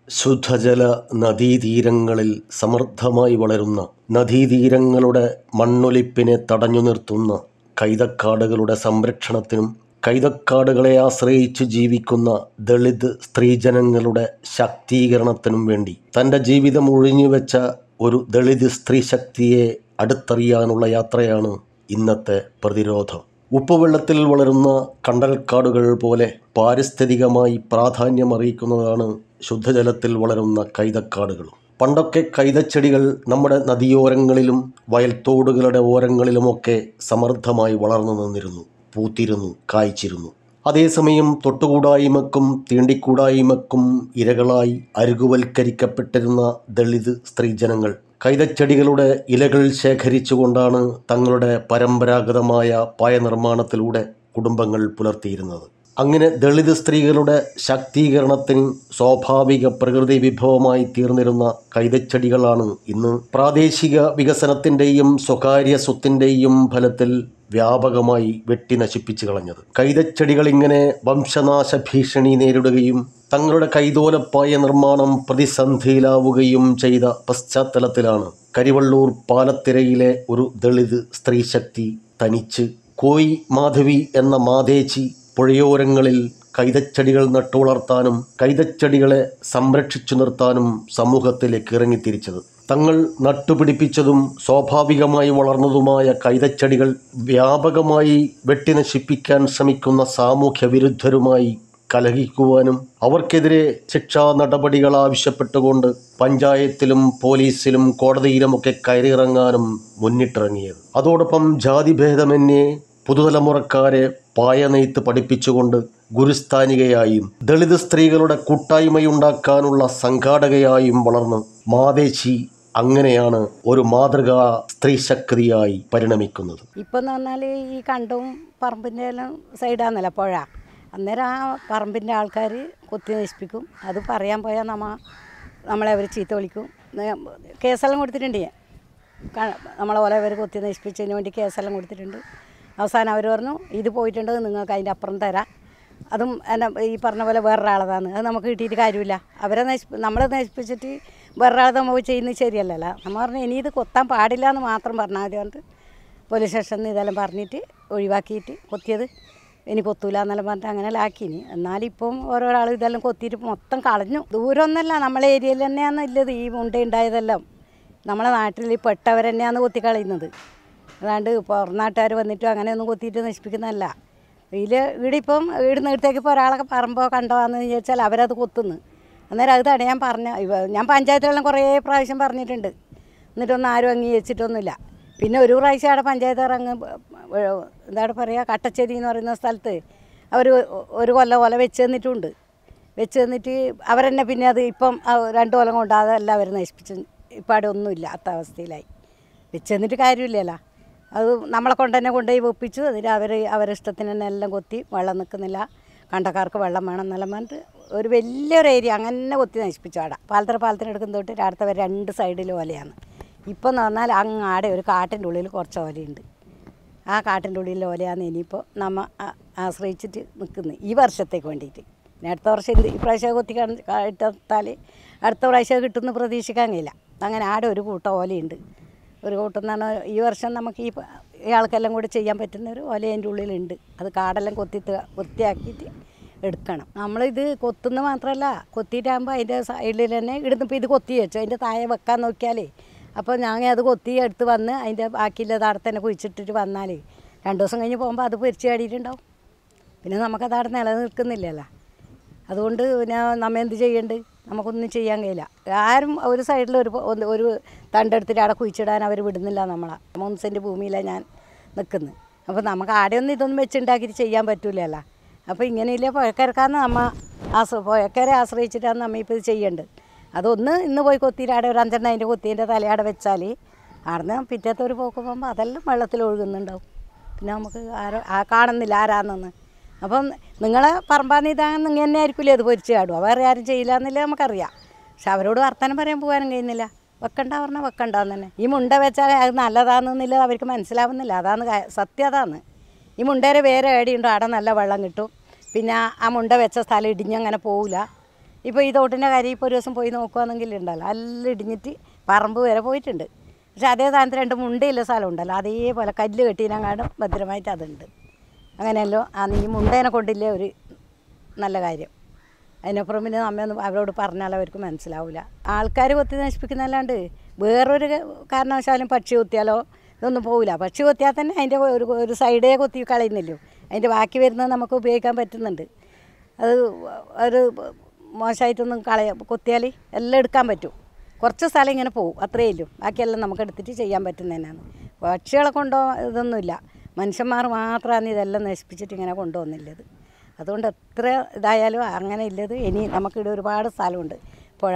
ശുദ്ധജല നദീതീരങ്ങളിൽ സമൃദ്ധമായി വളരുന്ന നദീതീരങ്ങളുടെ മണ്ണൊലിപ്പിനെ തടഞ്ഞു നിർത്തുന്ന കൈതക്കാടുകളുടെ സംരക്ഷണത്തിനും കൈതക്കാടുകളെ ആശ്രയിച്ച് ജീവിക്കുന്ന ദളിത് സ്ത്രീജനങ്ങളുടെ ശാക്തീകരണത്തിനും വേണ്ടി തൻ്റെ ജീവിതം ഒഴിഞ്ഞുവെച്ച ഒരു ദളിത് സ്ത്രീ ശക്തിയെ അടുത്തറിയാനുള്ള യാത്രയാണ് ഇന്നത്തെ പ്രതിരോധം. ഉപ്പുവെള്ളത്തിൽ വളരുന്ന കണ്ടൽക്കാടുകൾ പോലെ പാരിസ്ഥിതികമായി പ്രാധാന്യമറിയിക്കുന്നതാണ് ശുദ്ധജലത്തിൽ വളരുന്ന കൈതക്കാടുകൾ. പണ്ടൊക്കെ കൈതച്ചെടികൾ നമ്മുടെ നദിയോരങ്ങളിലും വയൽത്തോടുകളുടെ ഓരങ്ങളിലുമൊക്കെ സമൃദ്ധമായി വളർന്നു നിന്നിരുന്നു, പൂത്തിരുന്നു, കായ്ച്ചിരുന്നു. അതേസമയം തൊട്ടുകൂടായ്മക്കും തീണ്ടിക്കൂടായ്മക്കും ഇരകളായി അരികുവൽക്കരിക്കപ്പെട്ടിരുന്ന ദളിത് സ്ത്രീജനങ്ങൾ കൈതച്ചെടികളുടെ ഇലകൾ ശേഖരിച്ചുകൊണ്ടാണ് തങ്ങളുടെ പരമ്പരാഗതമായ പായ നിർമ്മാണത്തിലൂടെ കുടുംബങ്ങൾ പുലർത്തിയിരുന്നത്. അങ്ങനെ ദളിത് സ്ത്രീകളുടെ ശാക്തീകരണത്തിന് സ്വാഭാവിക പ്രകൃതി വിഭവമായി തീർന്നിരുന്ന കൈതച്ചെടികളാണ് ഇന്ന് പ്രാദേശിക വികസനത്തിൻ്റെയും സ്വകാര്യ സ്വത്തിൻ്റെയും ഫലത്തിൽ വ്യാപകമായി വെട്ടി നശിപ്പിച്ചു കളഞ്ഞത്. കൈതച്ചെടികൾ ഇങ്ങനെ വംശനാശ ഭീഷണി നേരിടുകയും തങ്ങളുടെ കൈതോലപ്പായ നിർമ്മാണം പ്രതിസന്ധിയിലാവുകയും ചെയ്ത പശ്ചാത്തലത്തിലാണ് കരിവള്ളൂർ പാലത്തിരയിലെ ഒരു ദളിത് സ്ത്രീശക്തി തനിച്ച് കോയി മാധവി എന്ന മാതേച്ചി പുഴയോരങ്ങളിൽ കൈതച്ചെടികൾ നട്ടുവളർത്താനും കൈതച്ചെടികളെ സംരക്ഷിച്ചു നിർത്താനും സമൂഹത്തിലേക്ക് ഇറങ്ങിത്തിരിച്ചത്. തങ്ങൾ നട്ടുപിടിപ്പിച്ചതും സ്വാഭാവികമായി വളർന്നതുമായ കൈതച്ചെടികൾ വ്യാപകമായി വെട്ടിനശിപ്പിക്കാൻ ശ്രമിക്കുന്ന സാമൂഹ്യ വിരുദ്ധരുമായി കലഹിക്കുവാനും അവർക്കെതിരെ ശിക്ഷാ നടപടികൾ ആവശ്യപ്പെട്ടുകൊണ്ട് പഞ്ചായത്തിലും പോലീസിലും കോടതിയിലുമൊക്കെ കയറിയിറങ്ങാനും മുന്നിട്ടിറങ്ങിയത്. അതോടൊപ്പം ജാതിഭേദമന്യേ പുതുതലമുറക്കാരെ പായ നെയ്ത്ത് പഠിപ്പിച്ചുകൊണ്ട് ഗുരുസ്ഥാനികയായും ദളിത് സ്ത്രീകളുടെ കൂട്ടായ്മയുണ്ടാക്കാനുള്ള സംഘാടകയായും വളർന്ന് മാതേച്ചി അങ്ങനെയാണ് ഒരു മാതൃകാ സ്ത്രീ ശക്തിയായി പരിണമിക്കുന്നത്. ഇപ്പം എന്ന് പറഞ്ഞാൽ ഈ കണ്ടും പറമ്പിൻ്റെ എല്ലാം സൈഡാന്നല്ല പുഴ. അന്നേരം ആ പറമ്പിൻ്റെ ആൾക്കാർ കൊത്തി നശിപ്പിക്കും. അത് പറയാൻ പോയാൽ നമ്മളെ അവർ ചീത്ത വിളിക്കും. കേസെല്ലാം കൊടുത്തിട്ടുണ്ട്. നമ്മളെ പോലെ അവർ കൊത്തി നശിപ്പിച്ചതിന് വേണ്ടി കേസെല്ലാം കൊടുത്തിട്ടുണ്ട്. അവസാനം അവർ പറഞ്ഞു ഇത് പോയിട്ടുണ്ട്, നിങ്ങൾക്ക് അതിൻ്റെ അപ്പുറം തരാം. അതും എന്നെ ഈ പറഞ്ഞ പോലെ വേറൊരാളതാണ്, അത് നമുക്ക് കിട്ടിയിട്ട് കാര്യമില്ല. നമ്മളെ നശിപ്പിച്ചിട്ട് വേറൊരാളത് നമുക്ക് ചെയ്യുന്നത് ശരിയല്ലല്ലോ. നമ്മൾ പറഞ്ഞു ഇനി ഇത് കൊത്താൻ പാടില്ല എന്ന് മാത്രം പറഞ്ഞാൽ മതി. പറഞ്ഞിട്ട് പോലീസ് സ്റ്റേഷനിൽ നിന്ന് ഇതെല്ലാം പറഞ്ഞിട്ട് ഒഴിവാക്കിയിട്ട് കൊത്തിയത് ഇനി കൊത്തൂല എന്നെല്ലാം പറഞ്ഞിട്ട് അങ്ങനെ ആക്കിനി. എന്നാലിപ്പം ഓരോരാൾ ഇതെല്ലാം കൊത്തിയിട്ട് മൊത്തം കളഞ്ഞു. ദൂരമൊന്നുമല്ല, നമ്മളെ ഏരിയയിൽ തന്നെയാണ് ഇല്ലത്. ഈ ഉണ്ടായതെല്ലാം നമ്മളെ നാട്ടിൽ പെട്ടവർ തന്നെയാണ് കൊത്തിക്കളയുന്നത്. അതാണ്ട് പുറനാട്ടുകാർ വന്നിട്ടും അങ്ങനെയൊന്നും കൊത്തിയിട്ട് നശിപ്പിക്കുന്നതല്ല. ഇവിടെ ഇപ്പം ഇവിടുന്നടുത്തേക്ക് ഇപ്പോൾ ഒരാളൊക്കെ പറമ്പോ കണ്ടോന്ന് ചോദിച്ചാൽ അവരത് കൊത്തുന്നു. അന്നേരം അത് തടയാൻ ഞാൻ പഞ്ചായത്തിലെല്ലാം കുറേ പ്രാവശ്യം പറഞ്ഞിട്ടുണ്ട്. എന്നിട്ടൊന്നും ആരും അംഗീകരിച്ചിട്ടൊന്നുമില്ല. പിന്നെ ഒരു പ്രാവശ്യം അവിടെ പഞ്ചായത്ത് അങ്ങ് എന്താണ് പറയുക, കട്ടച്ചേരി എന്ന് പറയുന്ന സ്ഥലത്ത് അവർ ഒരു കൊല്ലം പോലെ വെച്ച് തന്നിട്ടുണ്ട്. വെച്ച് തന്നിട്ട് അവരെന്നെ പിന്നെ അത് ഇപ്പം 2 കൊല്ലം കൊണ്ട് അതെല്ലാം അവർ നശിപ്പിച്ച് ഇപ്പം അവിടെ ഒന്നുമില്ല. അവസ്ഥയിലായി. വെച്ച് തന്നിട്ട് കാര്യമില്ലല്ലോ. അത് നമ്മളെ കൊണ്ട് തന്നെ കൊണ്ടുപോയി വെപ്പിച്ചു. എന്നിട്ട് അവരുടെ ഇഷ്ടത്തിന് തന്നെ എല്ലാം കൊത്തി. വെള്ളം നിൽക്കുന്നില്ല, കണ്ടക്കാർക്ക് വെള്ളം വേണം എന്നെല്ലാം പറഞ്ഞിട്ട് ഒരു വലിയൊരു ഏരിയ അങ്ങനെ കൊത്തി നശിപ്പിച്ചു. അവിടെ പാലത്തിനെടുക്കുന്ന തൊട്ട് അടുത്ത വരെ 2 സൈഡിൽ ഓലയാണ്. ഇപ്പം എന്ന് പറഞ്ഞാൽ അങ്ങാടെ ഒരു കാട്ടിൻ്റെ ഉള്ളിൽ കുറച്ച് ഓലയുണ്ട്. ആ കാട്ടിൻ്റെ ഉള്ളിൽ ഓലയാണ് ഇനിയിപ്പോൾ നമ്മൾ ആശ്രയിച്ചിട്ട് നിൽക്കുന്നത് ഈ വർഷത്തേക്ക് വേണ്ടിയിട്ട്. പിന്നെ അടുത്ത വർഷം ഈ പ്രാവശ്യം കൊത്തി ഇട്ടാൽ അടുത്ത പ്രാവശ്യം കിട്ടുമെന്ന് പ്രതീക്ഷിക്കാൻ കഴിയില്ല. അങ്ങനെ ആടെ ഒരു കൂട്ടം ഓലയുണ്ട്. ഒരു കൂട്ടം എന്ന് പറഞ്ഞാൽ ഈ വർഷം നമുക്ക് ഈ ആൾക്കെല്ലാം കൂടി ചെയ്യാൻ പറ്റുന്ന ഒരു ഓല അതിൻ്റെ ഉള്ളിലുണ്ട്. അത് കാടെല്ലാം വൃത്തിയാക്കിയിട്ട് എടുക്കണം. നമ്മളിത് കൊത്തുന്ന മാത്രമല്ല, കൊത്തിയിട്ടാകുമ്പോൾ അതിൻ്റെ സൈഡിൽ തന്നെ ഇടുന്നിപ്പോൾ ഇത് കൊത്തി വെച്ചു അതിൻ്റെ താഴെ വെക്കാൻ നോക്കിയാലേ അപ്പോൾ ഞങ്ങൾ അത് കൊത്തി എടുത്ത് വന്ന് അതിൻ്റെ ബാക്കിയുള്ളത് അവിടെ തന്നെ കുഴിച്ചിട്ടിട്ട് വന്നാൽ 2 ദിവസം കഴിഞ്ഞ് പോകുമ്പോൾ അത് പൊരിച്ച് കാടിയിട്ടുണ്ടാവും. പിന്നെ നമുക്കത് അവിടെ നിലനിൽക്കുന്നില്ലല്ലോ. അതുകൊണ്ട് പിന്നെ നമ്മൾ എന്ത് ചെയ്യേണ്ടത്? നമുക്കൊന്നും ചെയ്യാൻ കഴിയില്ല. ആരും ഒരു സൈഡിൽ ഒരു തണ്ടെടുത്തിട്ട് അവിടെ കുഴിച്ചിടാൻ അവർ വിടുന്നില്ല. നമ്മളെ 3 സെൻറ്റ് ഭൂമിയിലാണ് ഞാൻ നിൽക്കുന്നത്. അപ്പോൾ നമുക്ക് ആടെയൊന്നും ഇതൊന്നും വെച്ചുണ്ടാക്കിയിട്ട് ചെയ്യാൻ പറ്റില്ലല്ലോ. അപ്പോൾ ഇങ്ങനെയില്ലേ പുഴക്കരക്കാന്ന് പുഴക്കരെ ആശ്രയിച്ചിട്ടാണ് നമ്മൾ ഇപ്പോൾ ഇത് ചെയ്യേണ്ടത്. അതൊന്ന് ഇന്ന് പോയി കൊത്തിയിട്ട് അവിടെ ഒരു 5 അതിൻ്റെ കൊത്തിൻ്റെ തലയാടെ വെച്ചാൽ അവിടുന്ന് പിറ്റേത്തെ ഒരു പോക്ക് പോകുമ്പോൾ അതെല്ലാം വെള്ളത്തിൽ ഒഴുകുന്നുണ്ടാവും. പിന്നെ നമുക്ക് കാണുന്നില്ല ആരാന്നെന്ന്. അപ്പം നിങ്ങളെ പറമ്പാന്ന് ഇതാണെന്ന് നിങ്ങൾ തന്നെ ആയിരിക്കില്ലേ അത് പൊരിച്ച് കാടുക, വേറെ ആരും ചെയ്യില്ല എന്നല്ലേ നമുക്കറിയാം. പക്ഷെ അവരോട് വർത്തമാനം പറയാൻ പോകാനും കഴിയുന്നില്ല. വെക്കണ്ട പറഞ്ഞാൽ വെക്കണ്ടെന്ന് തന്നെ. ഈ മുണ്ട വെച്ചാൽ അത് നല്ലതാണെന്നില്ല അവർക്ക് മനസ്സിലാവുന്നില്ല. അതാണ് സത്യം. അതാണ് ഈ മുണ്ടേരെ വേറെ ഏടിയുണ്ടോ അവിടെ നല്ല വെള്ളം കിട്ടും. പിന്നെ ആ മുണ്ട വെച്ച സ്ഥലം ഇടിഞ്ഞങ്ങനെ പോവില്ല. ഇപ്പോൾ ഈ തോട്ടിൻ്റെ കാര്യം ഇപ്പോൾ ഒരു ദിവസം പോയി നോക്കുകയാണെങ്കിൽ ഉണ്ടല്ലോ എല്ലാം ഇടിഞ്ഞിട്ട് പറമ്പ് വരെ പോയിട്ടുണ്ട്. പക്ഷേ അതേ സ്ഥാനത്ത് 2 മുണ്ടയുള്ള സ്ഥലം ഉണ്ടല്ലോ, അതേപോലെ കല്ല് കെട്ടിനങ്ങാണ്ടും ഭദ്രമായിട്ട് അതുണ്ട്. അങ്ങനെയല്ലോ ഈ മുണ്ടേനെ കൊണ്ടില്ലേ ഒരു നല്ല കാര്യം. അതിനപ്പുറം പിന്നെ നമ്മയൊന്നും അവരോട് പറഞ്ഞാൽ അവർക്ക് മനസ്സിലാവില്ല. ആൾക്കാർ കൊത്തി നശിപ്പിക്കുന്നതല്ലാണ്ട് വേറൊരു കാരണവശാലും പക്ഷി കൊത്തിയാലോ ഇതൊന്നും പോവില്ല. പക്ഷി കൊത്തിയാൽ തന്നെ അതിൻ്റെ ഒരു സൈഡേ കൊത്തി കളയുന്നില്ലോ, അതിൻ്റെ ബാക്കി വരുന്നത് നമുക്ക് ഉപയോഗിക്കാൻ പറ്റുന്നുണ്ട്. അത് ഒരു മോശമായിട്ടൊന്നും കൊത്തിയാൽ എല്ലാം എടുക്കാൻ പറ്റും. കുറച്ച് സ്ഥലം ഇങ്ങനെ പോകും, അത്രയേ ഉള്ളൂ. ബാക്കിയെല്ലാം നമുക്ക് എടുത്തിട്ട് ചെയ്യാൻ പറ്റുന്നതന്നെയാണ്. പക്ഷികളെ ഇതൊന്നുമില്ല, മനുഷ്യന്മാർ മാത്രമാണ് ഇതെല്ലാം നശിപ്പിച്ചിട്ട് ഇങ്ങനെ കൊണ്ടുവന്നില്ലത്. അതുകൊണ്ട് എത്ര ഇതായാലും അങ്ങനെ ഇല്ലത്. ഇനി നമുക്കിവിടെ ഒരുപാട് സ്ഥലമുണ്ട്, പുഴ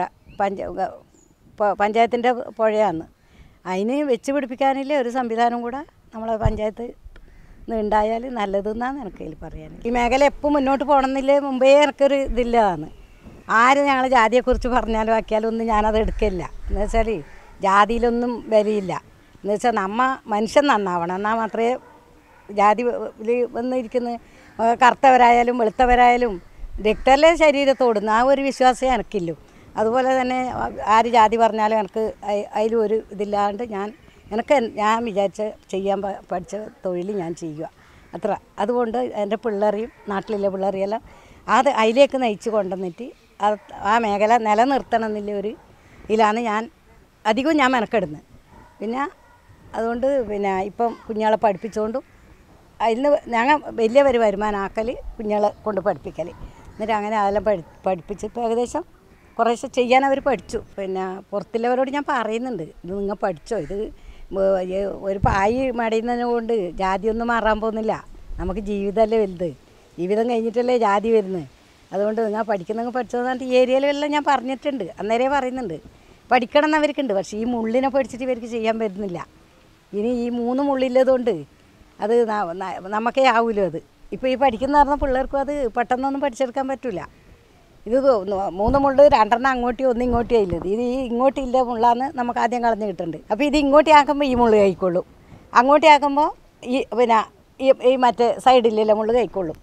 പഞ്ചായത്തിൻ്റെ പുഴയാണ്. അതിന് വെച്ച് പിടിപ്പിക്കാനില്ലേ ഒരു സംവിധാനം കൂടെ നമ്മളെ പഞ്ചായത്ത് ഉണ്ടായാൽ നല്ലതെന്നാണ് എനിക്കതിൽ പറയാൻ. ഈ മേഖല എപ്പോൾ മുന്നോട്ട് പോകണമെന്നില്ലേ മുമ്പേ എനിക്കൊരു ഇതില്ലതാണ്. ആരും ഞങ്ങൾ ജാതിയെക്കുറിച്ച് പറഞ്ഞാലും ആക്കിയാലും ഒന്നും ഞാനത് എടുക്കില്ല. എന്ന് വെച്ചാൽ ജാതിയിലൊന്നും വിലയില്ല. എന്ന് വെച്ചാൽ മനുഷ്യൻ നന്നാവണം, എന്നാൽ മാത്രമേ ജാതി വന്നിരിക്കുന്ന കറുത്തവരായാലും വെളുത്തവരായാലും രക്തമല്ലേ ശരീരത്തോടുന്ന ആ ഒരു വിശ്വാസമേ എനിക്കില്ലു. അതുപോലെ തന്നെ ആര് ജാതി പറഞ്ഞാലും എനിക്ക് അതിലും ഒരു ഇതില്ലാണ്ട് ഞാൻ വിചാരിച്ച ചെയ്യാൻ പഠിച്ച തൊഴിൽ ഞാൻ ചെയ്യുക അത്ര. അതുകൊണ്ട് എൻ്റെ പിള്ളേരെയും നാട്ടിലെ പിള്ളേരെയെല്ലാം അതിലേക്ക് നയിച്ച് കൊണ്ടുവന്നിട്ട് ആ മേഖല നിലനിർത്തണം എന്നുള്ള ഒരു ഇതിലാണ് അധികവും ഞാൻ മെനക്കെടുന്നത്. പിന്നെ അതുകൊണ്ട് ഇപ്പം കുഞ്ഞുങ്ങളെ പഠിപ്പിച്ചുകൊണ്ടും അതിന് ഞങ്ങൾ വലിയ വരുമാനമാക്കൽ കുഞ്ഞുങ്ങളെ കൊണ്ട് പഠിപ്പിക്കൽ. എന്നിട്ട് അങ്ങനെ അതെല്ലാം പഠിപ്പിച്ചിപ്പോൾ ഏകദേശം കുറേശ്ശെ ചെയ്യാൻ അവർ പഠിച്ചു. പുറത്തുള്ളവരോട് ഞാൻ പറയുന്നുണ്ട്, ഇത് നിങ്ങൾ പഠിച്ചോ, ഇത് ഒരു പായ് മടയുന്നതിനെ കൊണ്ട് ജാതിയൊന്നും മാറാൻ പോകുന്നില്ല. നമുക്ക് ജീവിതമല്ലേ വലുത്, ജീവിതം കഴിഞ്ഞിട്ടല്ലേ ജാതി വരുന്നത്. അതുകൊണ്ട് നിങ്ങൾ പഠിക്കുന്നവർ പഠിച്ചതെന്ന് പറഞ്ഞിട്ട് ഈ ഏരിയയിലെല്ലാം ഞാൻ പറഞ്ഞിട്ടുണ്ട്, അന്നേരേ പറയുന്നുണ്ട്. പഠിക്കണം എന്നവർക്കുണ്ട്, പക്ഷേ ഈ മുള്ളിനെ പഠിച്ചിട്ട് ഇവർക്ക് ചെയ്യാൻ പറ്റുന്നില്ല. ഇനി ഈ 3 മുള്ളില്ലതുകൊണ്ട് അത് നമുക്കേ ആവുമല്ലോ. അത് ഇപ്പോൾ ഈ പഠിക്കുന്ന പറഞ്ഞ പിള്ളേർക്കും അത് പെട്ടെന്നൊന്നും പഠിച്ചെടുക്കാൻ പറ്റില്ല. ഇത് 3 മുള്ള് 2 അങ്ങോട്ടും 1 ഇങ്ങോട്ടും ആയില്ലത്. ഇത് ഈ ഇങ്ങോട്ടില്ല മുള്ളാന്ന് നമുക്ക് ആദ്യം കളഞ്ഞ് കിട്ടുന്നുണ്ട്. അപ്പോൾ ഇത് ഇങ്ങോട്ടേ ആക്കുമ്പോൾ ഈ മുള്ള് കഴിക്കൊള്ളൂ, അങ്ങോട്ടേ ആക്കുമ്പോൾ ഈ മറ്റേ സൈഡിലുള്ള മുള്ള് കഴിക്കൊള്ളൂ.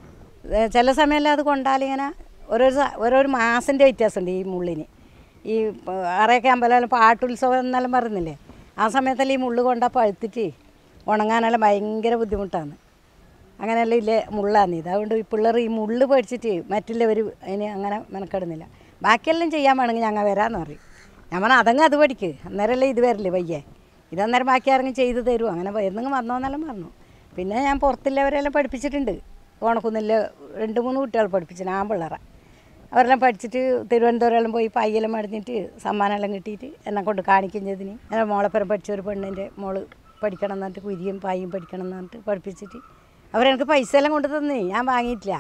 ചില സമയമെല്ലാം അത് കൊണ്ടാലിങ്ങനെ ഓരോരോ മാസത്തിൻ്റെ വ്യത്യാസമുണ്ട് ഈ മുള്ളിന്. ഈ അറയൊക്കെ അമ്പലം പാട്ടുത്സവം എന്നെല്ലാം പറയുന്നില്ലേ, ആ സമയത്തെല്ലാം ഈ മുള്ള് കൊണ്ടാൽ പഴുത്തിട്ട് ഉണങ്ങാനെല്ലാം ഭയങ്കര ബുദ്ധിമുട്ടാണ്. അങ്ങനെയെല്ലാം ഇല്ലേ മുള്ളാണ് ഇത്. അതുകൊണ്ട് ഈ പിള്ളേർ ഈ മുള്ള് പഠിച്ചിട്ട് മറ്റുള്ളവർ അതിന് അങ്ങനെ മെനക്കെടുന്നില്ല. ബാക്കിയെല്ലാം ചെയ്യാൻ വേണമെങ്കിൽ ഞങ്ങൾ വരാമെന്ന് പറയും. ഞാൻ പറഞ്ഞാൽ അതങ്ങ് അത് പഠിക്ക്, അന്നേരമല്ലേ ഇത് വരില്ലേ വയ്യേ, ഇതന്നേരം ബാക്കി ആരെങ്കിലും ചെയ്ത് തരുമോ, അങ്ങനെ എന്തെങ്കിലും വന്നോന്നെല്ലാം പറഞ്ഞു. പിന്നെ ഞാൻ പുറത്തുള്ളവരെല്ലാം പഠിപ്പിച്ചിട്ടുണ്ട്. ഓണക്കുന്നില്ല 2-3 കുട്ടികൾ പഠിപ്പിച്ചിട്ട് ആൺപിള്ളേരെ. അവരെല്ലാം പഠിച്ചിട്ട് തിരുവനന്തപുരമെല്ലാം പോയി പയ്യെല്ലാം മടിഞ്ഞിട്ട് സമ്മാനമെല്ലാം കിട്ടിയിട്ട് എന്നെ കൊണ്ട് കാണിക്കുകയും ചെയ്തിന്. എൻ്റെ മോളെപ്പുറം പഠിച്ച ഒരു പെണ്ണിൻ്റെ മോള് പഠിക്കണം എന്ന് പറഞ്ഞിട്ട് കുരിയും പായും പഠിക്കണം എന്ന് പറഞ്ഞിട്ട് പഠിപ്പിച്ചിട്ട് അവരെനിക്ക് പൈസ എല്ലാം കൊണ്ട് തന്നേ, ഞാൻ വാങ്ങിയിട്ടില്ല.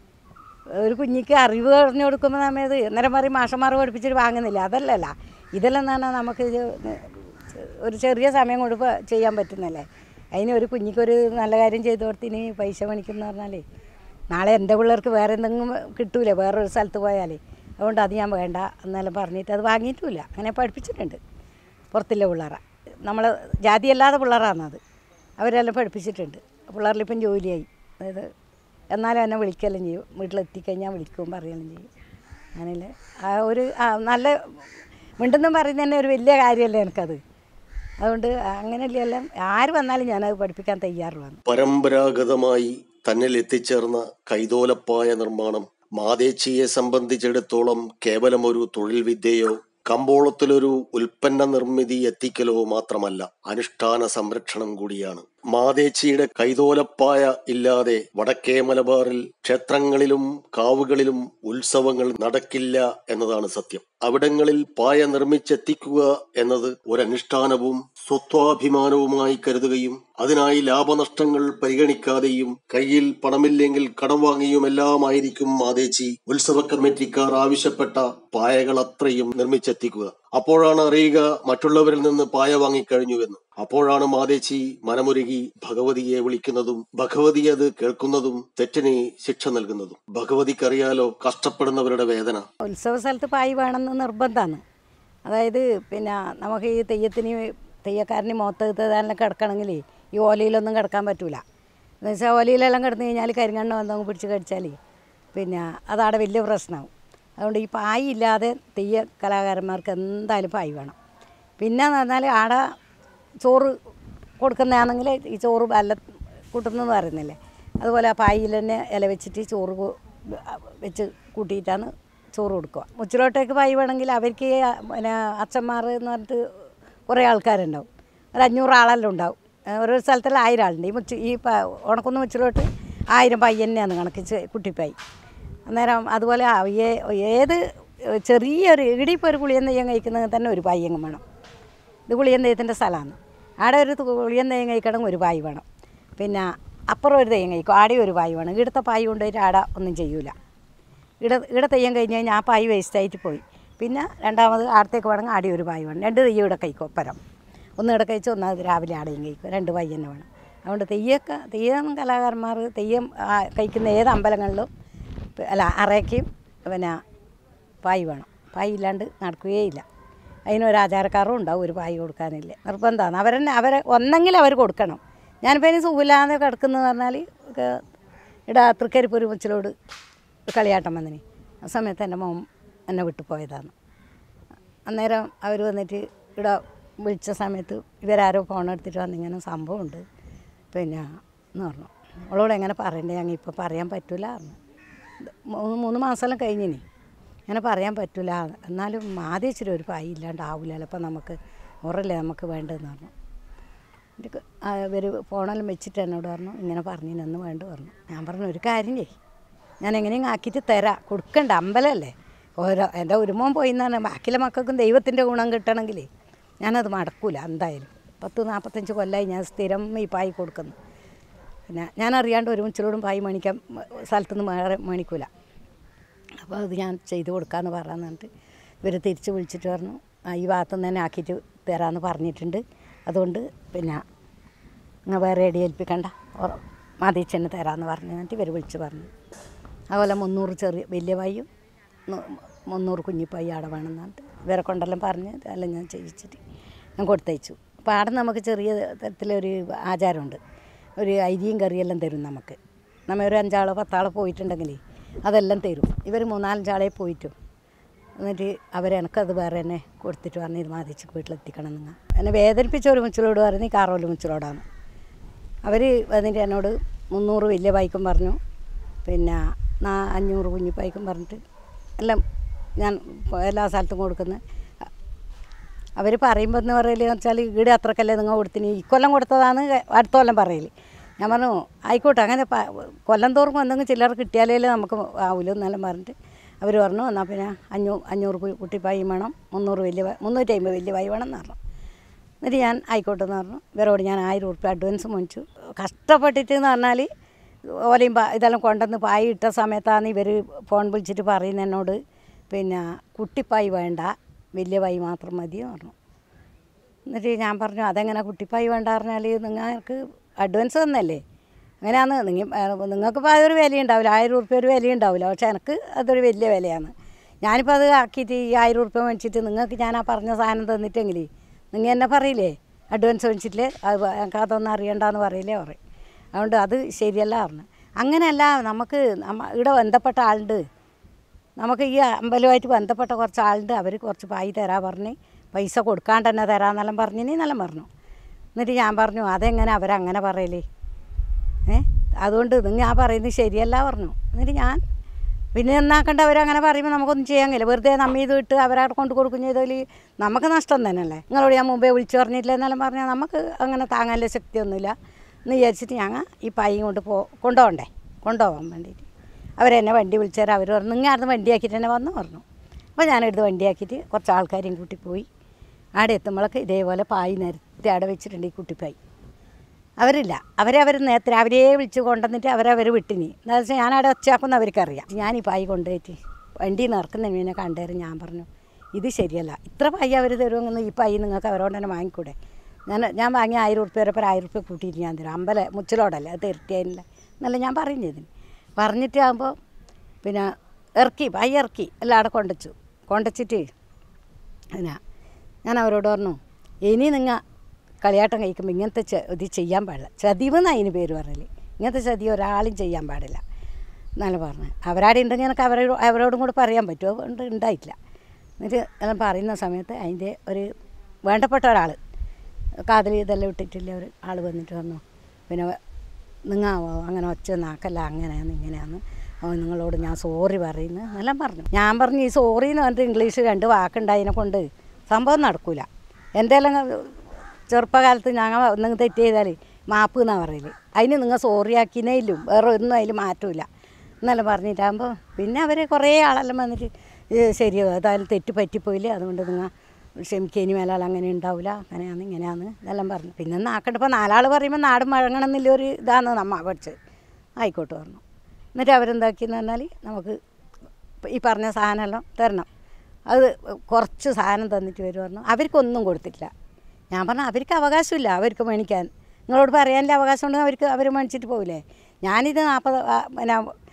ഒരു കുഞ്ഞിക്ക് അറിവ് പറഞ്ഞു കൊടുക്കുമ്പോൾ സമയത്ത് അന്നേരം പറയും മാഷന്മാർ പഠിപ്പിച്ചിട്ട് വാങ്ങുന്നില്ല. അതല്ലല്ല, ഇതെല്ലാം തന്നെ നമുക്ക് ഒരു ചെറിയ സമയം കൊണ്ട് ചെയ്യാൻ പറ്റുന്നല്ലേ. അതിന് ഒരു കുഞ്ഞിക്കൊരു നല്ല കാര്യം ചെയ്തു കൊടുത്തിന് പൈസ മേടിക്കുന്ന പറഞ്ഞാലേ നാളെ എൻ്റെ പിള്ളേർക്ക് വേറെ എന്തെങ്കിലും കിട്ടൂലേ വേറൊരു സ്ഥലത്ത് പോയാലേ. അതുകൊണ്ട് അത് ഞാൻ വേണ്ട എന്നെല്ലാം പറഞ്ഞിട്ട് അത് വാങ്ങിയിട്ടുമില്ല. അങ്ങനെ പഠിപ്പിച്ചിട്ടുണ്ട് പുറത്തുള്ള പിള്ളേരെ. നമ്മളെ ജാതിയല്ലാതെ പിള്ളേരാണത്, അവരെല്ലാം പഠിപ്പിച്ചിട്ടുണ്ട്. പിള്ളേരിലിപ്പം ജോലിയായി. അതായത് എന്നാലും എന്നെ വിളിക്കെല്ലാം ചെയ്യും, വീട്ടിലെത്തിക്കഴിഞ്ഞാൽ വിളിക്കും പറയുകയും ചെയ്യും. അങ്ങനെയല്ലേ നല്ല മിണ്ടെന്നും പറയുന്നത് തന്നെ ഒരു വലിയ കാര്യമല്ലേ എനിക്കത്. അതുകൊണ്ട് അങ്ങനെയല്ല ആര് വന്നാലും ഞാനത് പഠിപ്പിക്കാൻ തയ്യാറുള്ളതാണ്. പരമ്പരാഗതമായി തന്നിൽ എത്തിച്ചേർന്ന കൈതോലപ്പായ നിർമ്മാണം മാതേച്ചിയെ സംബന്ധിച്ചിടത്തോളം കേവലം ഒരു തൊഴിൽ വിദ്യയോ കമ്പോളത്തിലൊരു ഉൽപ്പന്ന നിർമ്മിതി എത്തിക്കലോ മാത്രമല്ല, അനുഷ്ഠാന സംരക്ഷണം കൂടിയാണ്. മാതേച്ചിയുടെ കൈതോലപ്പായ ഇല്ലാതെ വടക്കേ മലബാറിൽ ക്ഷേത്രങ്ങളിലും കാവുകളിലും ഉത്സവങ്ങൾ നടക്കില്ല എന്നതാണ് സത്യം. അവിടങ്ങളിൽ പായ നിർമ്മിച്ചെത്തിക്കുക എന്നത് ഒരനുഷ്ഠാനവും സ്വത്വാഭിമാനവുമായി കരുതുകയും അതിനായി ലാഭനഷ്ടങ്ങൾ പരിഗണിക്കാതെയും കയ്യിൽ പണമില്ലെങ്കിൽ കടം വാങ്ങിയുമെല്ലാമായിരിക്കും മാതേച്ചി ഉത്സവ കമ്മിറ്റിക്കാർ ആവശ്യപ്പെട്ട പായകൾ അത്രയും നിർമ്മിച്ചെത്തിക്കുക. അപ്പോഴാണ് അറിയുക മറ്റുള്ളവരിൽ നിന്ന് പായ വാങ്ങിക്കഴിഞ്ഞുവെന്ന്. അപ്പോഴാണ് മാതേച്ചി മനമുരുകി ഭഗവതിയെ വിളിക്കുന്നതും ഭഗവതി അത് കേൾക്കുന്നതും തെറ്റിന് ശിക്ഷ നൽകുന്നതും. ഭഗവതിക്കറിയാലോ കഷ്ടപ്പെടുന്നവരുടെ വേദന. ഉത്സവ സ്ഥലത്ത് പായ് വേണമെന്ന് നിർബന്ധമാണ്. അതായത് നമുക്ക് ഈ തെയ്യക്കാരന് മുഖത്തെല്ലാം കിടക്കണമെങ്കിൽ ഈ ഓലയിലൊന്നും കിടക്കാൻ പറ്റൂല. എന്ന് വെച്ചാൽ ഓലയിലെല്ലാം കിടന്നു കഴിഞ്ഞാൽ കരിങ്കണ്ണ് വന്നങ്ങ് പിടിച്ച് കടിച്ചാൽ അതവിടെ വലിയ പ്രശ്നമാവും. അതുകൊണ്ട് ഈ പായ് ഇല്ലാതെ തെയ്യ കലാകാരന്മാർക്ക് എന്തായാലും പായ് വേണം. പിന്നെ എന്ന് പറഞ്ഞാൽ ആടെ ചോറ് കൊടുക്കുന്നതാണെങ്കിൽ ഈ ചോറ് വല്ല കൂട്ടുന്നതെന്ന് പറയുന്നില്ലേ, അതുപോലെ ആ പായിൽ തന്നെ ഇല വെച്ചിട്ട് ചോറ് വെച്ച് കൂട്ടിയിട്ടാണ് ചോറ് കൊടുക്കുക. മുച്ചിലോട്ടേക്ക് പായ് വേണമെങ്കിൽ അവർക്ക് പിന്നെ അച്ഛന്മാർ എന്ന് പറഞ്ഞിട്ട് കുറേ ആൾക്കാരുണ്ടാവും, ഒരു 500 ആളെല്ലാം ഉണ്ടാവും. ഓരോ സ്ഥലത്തെല്ലാം 1000 ആളുണ്ട്. ഈ ഉണക്കുന്ന മുച്ചിലോട്ട് 1000 പായ് തന്നെയാണ് കണക്കിച്ച് കുട്ടിപ്പായ്. അന്നേരം അതുപോലെ ഏത് ചെറിയൊരു ഇടിപ്പോൾ ഒരു പുളിയൻ നെയ്യം കഴിക്കുന്നത് തന്നെ ഒരു പായ് എങ്ങും വേണം. ഇത് പുളിയൻ നെയ്യത്തിൻ്റെ സ്ഥലമാണ്. ആടെ ഒരു പുളിയൻ നെയ്യം കഴിക്കണമെങ്കിൽ ഒരു പായ് വേണം. പിന്നെ അപ്പുറം ഒരു തെയ്യം കഴിക്കും, ആടെ ഒരു പായ് വേണം. ഇവിടുത്തെ പായ് കൊണ്ടുപോയിട്ട് ആടെ ഒന്നും ചെയ്യൂല. ഇവിടെ തെയ്യം കഴിഞ്ഞ് കഴിഞ്ഞാൽ ആ പായ് വേസ്റ്റായിട്ട് പോയി. പിന്നെ രണ്ടാമത് ആടത്തേക്ക് വേണമെങ്കിൽ ആടെ ഒരു പായ് വേണം. 2 തെയ്യം ഇവിടെ കഴിക്കും ഒപ്പരം. ഒന്ന് ഇവിടെ കഴിച്ച് ഒന്നാമത് രാവിലെ ആടെയും കഴിക്കും. 2 പായ് തന്നെ വേണം. അതുകൊണ്ട് തെയ്യം കലാകാരന്മാർ തെയ്യം കഴിക്കുന്ന ഏത് അമ്പലങ്ങളിലും അറയ്ക്കും പിന്നെ പായ് വേണം. പായ് ഇല്ലാണ്ട് നടക്കുകയില്ല. അതിനൊരു ആചാരക്കാരും ഉണ്ടാവും ഒരു പായ് കൊടുക്കാനില്ല, നിർബന്ധമാണ്. അവരെ ഒന്നെങ്കിൽ അവർ കൊടുക്കണം. ഞാനിപ്പോൾ ഇനി സുഖമില്ലാതെ കിടക്കുന്നതെന്ന് പറഞ്ഞാൽ ഇവിടെ തൃക്കരിപ്പൂർ മുച്ചിലോട് കളിയാട്ടം വന്നിന്. ആ സമയത്ത് എൻ്റെ മോൻ എന്നെ വിട്ടു പോയതാണ്. അന്നേരം അവർ വന്നിട്ട് ഇവിടെ വിളിച്ച സമയത്ത് ഇവരാരോ ഫോൺ എടുത്തിട്ട് വന്നിങ്ങനെ സംഭവമുണ്ട് പിന്നെ എന്ന് പറഞ്ഞു. അവളോട് എങ്ങനെ പറയണ്ടേ, ഞങ്ങൾ ഇപ്പോൾ പറയാൻ പറ്റില്ല പറഞ്ഞു. 3 മാസമെല്ലാം കഴിഞ്ഞിനി, അങ്ങനെ പറയാൻ പറ്റില്ല. എന്നാലും ആദ്യം ഇച്ചിരി ഒരു പായ് ഇല്ലാണ്ടാവില്ലല്ലോ, അപ്പം നമുക്ക് ഉറല്ലേ നമുക്ക് വേണ്ടതെന്ന് പറഞ്ഞു. ഇവർ ഫോണെല്ലാം വെച്ചിട്ട് എന്നോട് പറഞ്ഞു ഇങ്ങനെ പറഞ്ഞിനൊന്ന് വേണ്ട പറഞ്ഞു. ഞാൻ പറഞ്ഞു ഒരു കാര്യം ചെയ്യ്, ഞാൻ എങ്ങനെയും ആക്കിയിട്ട് തരാം, കൊടുക്കണ്ട അമ്പലമല്ലേ. എൻ്റെ ഒരു മോൻ പോയി എന്നാണ്, ബാക്കിയുള്ള മക്കൾക്കും ദൈവത്തിൻ്റെ ഗുണം കിട്ടണമെങ്കിൽ ഞാനത് മടക്കൂല എന്തായാലും. 40-45 കൊല്ലമായി ഞാൻ സ്ഥിരം ഈ പായ് കൊടുക്കുന്നു. പിന്നെ ഞാൻ അറിയാണ്ട് ഒരു മുച്ചിലോടും പായ് മേണിക്കാൻ സ്ഥലത്തുനിന്ന് വേറെ മേണിക്കൂല. അപ്പോൾ അത് ഞാൻ ചെയ്ത് കൊടുക്കാമെന്ന് പറഞ്ഞിട്ട് ഇവർ തിരിച്ച് വിളിച്ചിട്ട് പറഞ്ഞു ഈ ഭാഗത്തുനിന്ന് തന്നെ ആക്കിയിട്ട് തരാമെന്ന് പറഞ്ഞിട്ടുണ്ട്, അതുകൊണ്ട് പിന്നെ നിങ്ങൾ വേറെ എടി ഏൽപ്പിക്കണ്ട, മാതീച്ചെന്നെ തരാമെന്ന് പറഞ്ഞിട്ട് ഇവർ വിളിച്ച് പറഞ്ഞു. അതുപോലെ 300 വലിയ പായും 300 കുഞ്ഞിപ്പായി ആടെ വേണമെന്ന് പറഞ്ഞിട്ട് ഇവരെ കൊണ്ടെല്ലാം പറഞ്ഞ് അതെല്ലാം ഞാൻ ചെയ്യിച്ചിട്ട് ഞാൻ കൊടുത്തയച്ചു. അപ്പോൾ ആടെ നമുക്ക് ചെറിയ തരത്തിലൊരു ആചാരമുണ്ട്, ഒരു അരിയും കറിയെല്ലാം തരും നമുക്ക്. നമ്മൾ ഒരു 5 ആളോ 10 ആളോ പോയിട്ടുണ്ടെങ്കിൽ അതെല്ലാം തരും. ഇവർ 3-4 ആളെ പോയിട്ടും എന്നിട്ട് അവരെനക്കത് വേറെ തന്നെ കൊടുത്തിട്ട് പറഞ്ഞ് ഇത് മാതിച്ച് വീട്ടിലെത്തിക്കണം നിങ്ങൾ. എന്നെ വേദനിപ്പിച്ച ഒരു മുച്ചിലോട് പറഞ്ഞ് കാറോല് മുച്ചിലോടാണ്. അവർ വന്നിട്ട് എന്നോട് 300 വലിയ പായ്ക്കും പറഞ്ഞു, പിന്നെ 500 കുഞ്ഞിപ്പായ്ക്കും പറഞ്ഞിട്ട് എല്ലാം ഞാൻ എല്ലാ സ്ഥലത്തും കൊടുക്കുന്നത്. അവർ പറയുമ്പോൾ എന്ന് പറയല് വെച്ചാൽ ഈടെ അത്രക്കല്ലേ നിങ്ങൾ കൊടുത്തിന്, ഈ കൊല്ലം കൊടുത്തതാണ് അടുത്ത കൊല്ലം പറയല്. ഞാൻ പറഞ്ഞു ആയിക്കോട്ടെ, അങ്ങനെ കൊല്ലം തോറും എന്തെങ്കിലും ചില്ലറ കിട്ടിയാലേ നമുക്ക് ആവില്ല എന്നെല്ലാം പറഞ്ഞിട്ട് അവർ പറഞ്ഞു എന്നാൽ പിന്നെ 500 കുട്ടിപ്പായി വേണം, 350 വലിയ പായ് വേണം എന്ന് പറഞ്ഞു. എന്നിട്ട് ഞാൻ ആയിക്കോട്ടെ എന്ന് പറഞ്ഞു. ഇവരോട് ഞാൻ 1000 ഉറുപ്പ്യ അഡ്വാൻസ് മേടിച്ചു. കഷ്ടപ്പെട്ടിട്ട് എന്ന് പറഞ്ഞാൽ ഓലയും ഇതെല്ലാം കൊണ്ടുവന്ന് പായ് ഇട്ട സമയത്താണ് ഇവർ ഫോൺ വിളിച്ചിട്ട് പറയുന്നത് എന്നോട് പിന്നെ കുട്ടിപ്പായ് വേണ്ട, വലിയ പായ് മാത്രം മതി എന്ന് പറഞ്ഞു. എന്നിട്ട് ഞാൻ പറഞ്ഞു അതെങ്ങനെ കുട്ടിപ്പായ് വേണ്ട പറഞ്ഞാൽ നിങ്ങൾക്ക് അഡ്വാൻസ് തന്നല്ലേ, അങ്ങനെയാണ് നിങ്ങൾക്കിപ്പോൾ അതൊരു വിലയുണ്ടാവില്ല, 1000 ഉറുപ്പ്യ ഒരു വിലയുണ്ടാവില്ല, പക്ഷേ എനിക്ക് അതൊരു വലിയ വിലയാണ്. ഞാനിപ്പോൾ അത് ആക്കിയിട്ട് ഈ 1000 ഉറുപ്പ്യ മേടിച്ചിട്ട് നിങ്ങൾക്ക് ഞാൻ ആ പറഞ്ഞ സാധനം തന്നിട്ടെങ്കിൽ നിങ്ങൾ എന്നെ പറയില്ലേ അഡ്വാൻസ് മേടിച്ചിട്ടില്ലേ, എനിക്ക് അതൊന്നും അറിയണ്ടെന്ന് പറയില്ലേ പറയും. അതുകൊണ്ട് അത് ശരിയല്ല പറഞ്ഞു. അങ്ങനെയല്ല, നമുക്ക് ഇവിടെ ബന്ധപ്പെട്ട ആളുണ്ട്, നമുക്ക് ഈ അമ്പലമായിട്ട് ബന്ധപ്പെട്ട കുറച്ച് ആളുണ്ട്, അവർ കുറച്ച് പായ് തരാൻ പറഞ്ഞ് പൈസ കൊടുക്കാണ്ട് തന്നെ തരാമെന്നെല്ലാം പറഞ്ഞിനെല്ലാം പറഞ്ഞു. എന്നിട്ട് ഞാൻ പറഞ്ഞു അതെങ്ങനെ അവരങ്ങനെ പറയലേ, അതുകൊണ്ട് നിങ്ങൾ ആ പറയുന്നത് ശരിയല്ല പറഞ്ഞു. എന്നിട്ട് ഞാൻ പിന്നെ എന്നാക്കണ്ട അവരങ്ങനെ പറയുമ്പോൾ നമുക്കൊന്നും ചെയ്യാൻ കഴിയില്ല, വെറുതെ നമ്മ ഇത് ഇട്ട് അവരവിടെ കൊണ്ട് കൊടുക്കും ചെയ്താൽ നമുക്ക് നഷ്ടം തന്നെയല്ലേ. നിങ്ങളോട് ഞാൻ മുമ്പേ വിളിച്ച് പറഞ്ഞിട്ടില്ല എന്നെല്ലാം പറഞ്ഞാൽ നമുക്ക് അങ്ങനെ താങ്ങാനുള്ള ശക്തിയൊന്നുമില്ല എന്ന് വിചാരിച്ചിട്ട് ഞങ്ങൾ ഈ പായും കൊണ്ട് കൊണ്ടുപോകാൻ വേണ്ടിയിട്ട് അവരെന്നെ വണ്ടി വിളിച്ചു തരാം. അവർ പറഞ്ഞു നിങ്ങൾ അടുത്ത് വണ്ടിയാക്കിയിട്ട് തന്നെ വന്നു പറഞ്ഞു. അപ്പോൾ ഞാനെടുത്ത് വണ്ടിയാക്കിയിട്ട് കുറച്ച് ആൾക്കാരെയും കൂട്ടി പോയി. അവിടെ എത്തുമ്പോഴൊക്കെ ഇതേപോലെ പായ് നിരത്തി അവിടെ വെച്ചിട്ടുണ്ട് ഈ കുട്ടിപ്പായ്. അവരില്ല, അവർ നേരത്തെ രാവിലെ വിളിച്ച് കൊണ്ടുവന്നിട്ട് അവരവർ വിട്ടിനി. എന്താ വെച്ചാൽ ഞാനവിടെ ഒച്ചയാക്കുന്ന അവർക്കറിയാം. ഞാൻ ഈ പായ് കൊണ്ടുപോയിട്ട് വണ്ടി നിറക്കുന്നതിന് പിന്നെ കണ്ടുതരും. ഞാൻ പറഞ്ഞു ഇത് ശരിയല്ല, ഇത്ര പായ് അവർ തരുമെന്ന് ഈ പായ് നിങ്ങൾക്ക് അവരോട് തന്നെ വാങ്ങിക്കൂടെ. ഞാൻ വാങ്ങിയ 1000 ഉറുപ്പ്യ വരെ 1000 ഉറുപ്പ്യ കൂട്ടിയിട്ട് ഞാൻ തരും, മുച്ചിലോടല്ലേ അത് തരട്ടിയായില്ല എന്നല്ല ഞാൻ പറയും ചെയ്തിന്. പറഞ്ഞിട്ട് ആകുമ്പോൾ പിന്നെ പായ് ഇറക്കി എല്ലാം അവിടെ കൊണ്ടുവച്ചിട്ട് പിന്നെ ഞാൻ അവരോട് പറഞ്ഞു ഇനി നിങ്ങൾ കളിയാട്ടം കഴിക്കുമ്പോൾ ഇങ്ങനത്തെ ഇത് ചെയ്യാൻ പാടില്ല, ചതിവെന്ന് അതിന് പേര് പറയല്. ഇങ്ങനത്തെ ചതി ഒരാളും ചെയ്യാൻ പാടില്ല. എന്നല്ല പറഞ്ഞു. അവരാടെ ഉണ്ടെങ്കിൽ എനിക്ക് അവരോടും കൂടെ പറയാൻ പറ്റുമോ? ഉണ്ടായിട്ടില്ല. എന്നിട്ട് എല്ലാം പറയുന്ന സമയത്ത് അതിൻ്റെ ഒരു വേണ്ടപ്പെട്ട ഒരാൾ, കാതിൽ ഇതെല്ലാം ഇട്ടിട്ടില്ല ഒരു ആൾ വന്നിട്ട് വന്നു. പിന്നെ നിങ്ങൾ അങ്ങനെ ഒച്ച നാക്കല്ല, അങ്ങനെയാണ് ഇങ്ങനെയാണ്, നിങ്ങളോട് ഞാൻ സോറി പറയുന്നു എന്നെല്ലാം പറഞ്ഞു. ഞാൻ പറഞ്ഞു ഈ സോറി എന്ന് പറഞ്ഞിട്ട് ഇംഗ്ലീഷ് 2 വാക്കുണ്ടായതിനെ കൊണ്ട് സംഭവം നടക്കില്ല. എൻ്റെ എല്ലാം ചെറുപ്പകാലത്ത് ഞങ്ങൾ നിങ്ങൾ തെറ്റ് ചെയ്താൽ മാപ്പ് എന്നാണ് പറയല്. അതിന് നിങ്ങൾ സോറി ആക്കിയേ ഇല്ലും, വേറെ ഒന്നും അതിൽ മാറ്റമില്ല എന്നെല്ലാം പറഞ്ഞിട്ടാകുമ്പോൾ പിന്നെ അവർ കുറേ ആളെല്ലാം വന്നിട്ട് ശരി ഏതായാലും തെറ്റ് പറ്റിപ്പോയില്ലേ, അതുകൊണ്ട് നിങ്ങൾ ക്ഷമിക്കുക, ഇനി മേലാൽ അങ്ങനെ ഉണ്ടാവില്ല, അങ്ങനെയാണ് ഇങ്ങനെയാണ് ഇതെല്ലാം പറഞ്ഞു. പിന്നെ നാക്കണ്ട ഇപ്പോൾ 4 ആൾ പറയുമ്പോൾ നാടും വഴങ്ങണം എന്നുള്ളൊരു ഇതാണ് നമ്മ പഠിച്ചത്. ആയിക്കോട്ടെ പറഞ്ഞു. എന്നിട്ട് അവരെന്താക്കിയെന്ന് പറഞ്ഞാൽ നമുക്ക് ഈ പറഞ്ഞ സാധനമെല്ലാം തരണം. അത് കുറച്ച് സാധനം തന്നിട്ട് വരും പറഞ്ഞു. അവർക്കൊന്നും കൊടുത്തിട്ടില്ല. ഞാൻ പറഞ്ഞു അവർക്ക് അവകാശമില്ല, അവർക്ക് മേടിക്കാൻ, നിങ്ങളോട് പറയാനുള്ള അവകാശം ഉണ്ടെങ്കിൽ അവർ മേടിച്ചിട്ട് പോകില്ലേ. ഞാനിത് 40 പിന്നെ